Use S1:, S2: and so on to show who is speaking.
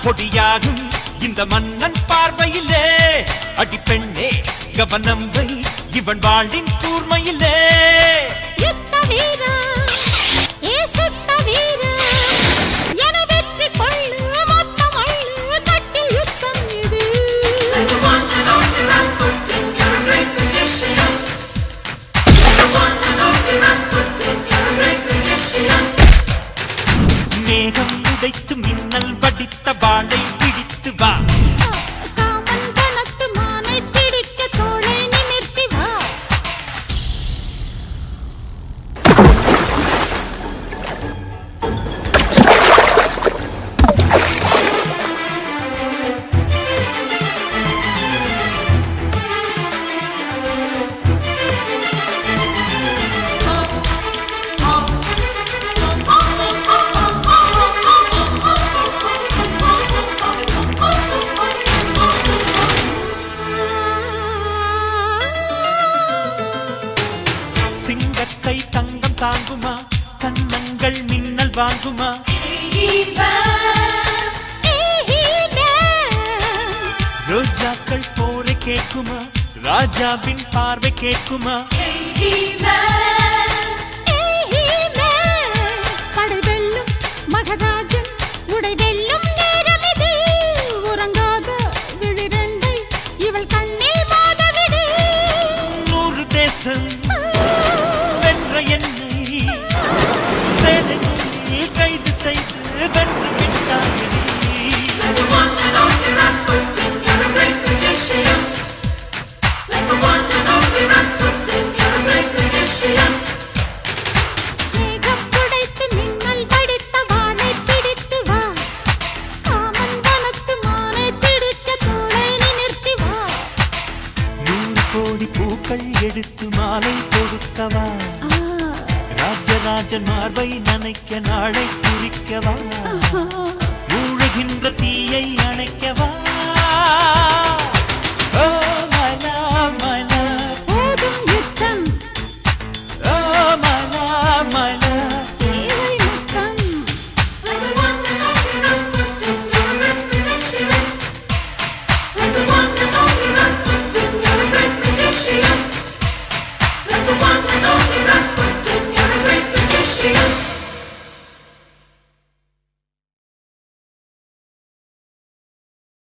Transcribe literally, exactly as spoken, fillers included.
S1: பொடியாகும் இந்த மன்னன் பார்வையிலே அடி பெண்ணே கவனம் வை இவன் வாழின் கூர்மையிலே
S2: யுத்த வீரா ஏ சுத்த வீரா என வெற்றி கொள்ளு மொத்த மள்ளு கட்டில் யுத்தம் இது
S1: மேகம் உடைத்து மின்னல் வடித்த வாளை பிடித்து வா
S2: காமன் கனத்து மானை பிடிக்க தோளை நிமிர்த்தி வா
S1: சிங்கத்தை தங்கம் தாங்குமா கண்ணங்கள் மின்னல் வாங்குமா ரோஜாக்கள் போரை கேட்குமா ராஜாவின் பார்வை கேட்குமா
S2: படை வெல்லும் மகராஜன் உடை வெல்லும் நேரம் இது உறங்காத விழிரண்டை இவள் கண்ணில் மோதவிடு
S1: நூறு தேசம் வென்ற என்னை சேனையில் கைது செய்து வென்று விட்டாயடி
S2: மேகம் புடைத்து மின்னல் வடித்த வாளை பிடித்து வா காமன் வனத்து மானை பிடிக்க தோளை நிமிர்த்தி வா
S1: நூறு கோடி பூக்கள் எடுத்து மாலை கொடுக்கவா ராஜராஜன் மார்பை நனைக்க நாளை குறிக்கவா மூழ்கின்ற தீயை அணைக்கவா